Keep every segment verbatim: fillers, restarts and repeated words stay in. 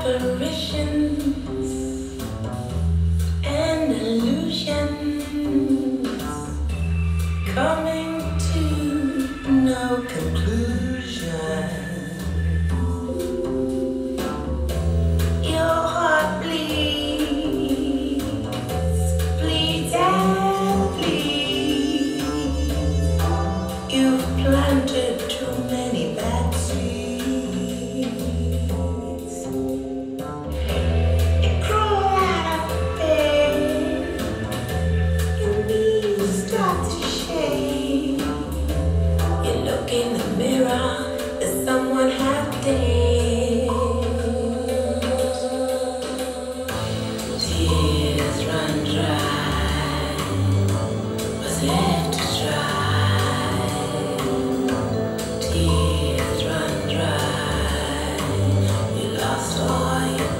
apparitions and illusions coming to no conclusion. Your heart bleeds, bleeds and bleeds. You've planted too many bad seeds. You crawl out of bed, your knees start to shake. You look in the mirror, there's someone half dead. Tears run dry, what's left to try? Tears run dry, you lost all your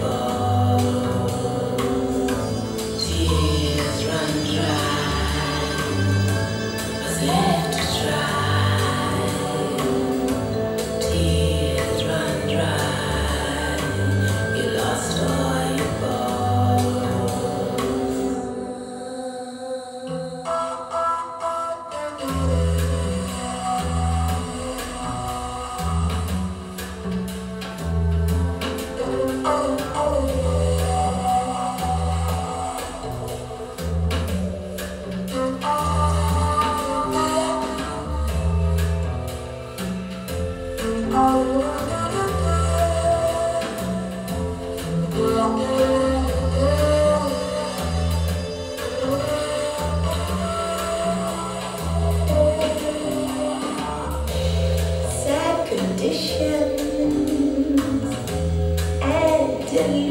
bones. Tears run dry, what's left to try? Tears run dry, you lost all your sad conditions and delusions.